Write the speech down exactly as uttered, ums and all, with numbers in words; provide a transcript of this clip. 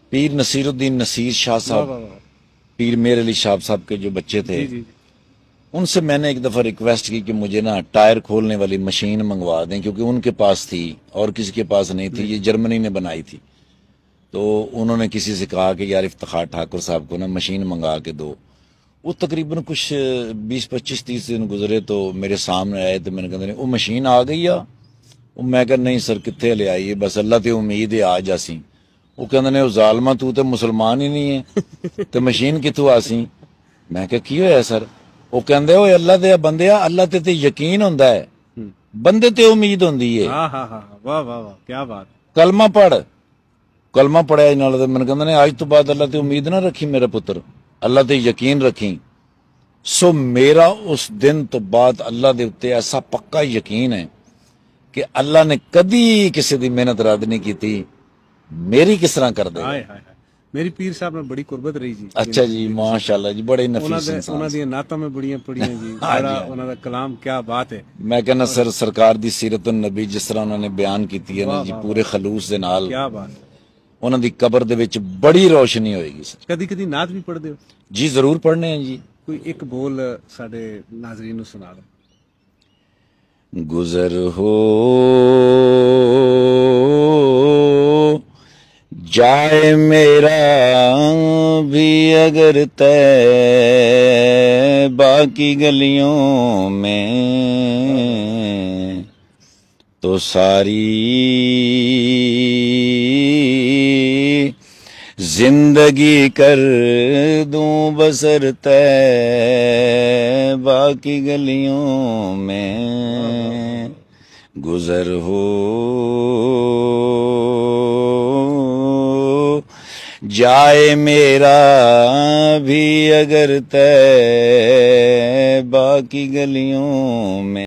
पीर नसीरुद्दीन नसीर शाह साहब, पीर मेर अली शाह साहब के जो बच्चे थे, जी जी। उनसे मैंने एक दफा रिक्वेस्ट की कि मुझे ना टायर खोलने वाली मशीन मंगवा दें, क्योंकि उनके पास थी और किसी के पास नहीं थी, ये जर्मनी ने बनाई थी। तो उन्होंने किसी से कहा कि यार इफ्तिखार ठाकुर साहब को ना मशीन मंगा के दो। वो तकरीबन कुछ बीस पच्चीस तीस दिन गुजरे तो मेरे सामने आए, तो मैंने कहते वो मशीन आ गई आ। वो मैं कहा नहीं सर, कितने ले आई है, बस अल्लाह ते उम्मीद है आ जासी। वो कहते ने जालमा तू तो मुसलमान ही नहीं है तो मशीन कितों आसी। मैं क्या की होया सर? वो कहते हो अल्लाह दे बंदे, अल्लाह ते ते यकीन होंदा है, बंदे ते उम्मीद होंदी है। हाँ हाँ हाँ, वाह वाह वाह, क्या बात। कलमा पढ़, कलमा पढ़िया नाल मैंने कहते ने अज तो बाद अल्लाह ते उम्मीद ना रखी मेरा पुत्र, अल्लाह ते यकीन रखी। सो मेरा उस दिन तो बाद अल्लाह दे उत्ते ऐसा पक्का यकीन है कि अल्लाह ने कदी किसी की मेहनत रद्द नहीं की, मेरी किस तरह कर दे। मेरी पीर साहब ने बड़ी कुर्बत रही जी। अच्छा जी, माशाल्लाह जी, बड़े नफीस इंसान। उन्हां दी नातां में बड़ियां पढ़ियां जी, बड़ा उन्हां दा कलाम क्या बात है। मैं कहना सर सरकार दी सीरत नबी जिस तरह उन्होंने बयान की है ना जी, पूरे खलूस दे नाल, क्या बात है। उन्हां दी कब्र दे विच बड़ी रोशनी होएगी सर। कदी कदी नात भी पढ़दे हो? जी जरूर पढ़ने हैं जी। कोई एक बोल साडे नाज़रीन नूं सुना दो। गुजर हो जाए मेरा भी अगर तय बाकी गलियों में, तो सारी जिंदगी कर दूं बसर तय बाकी गलियों में। गुजर हो जाए मेरा भी अगर तय बाकी गलियों में।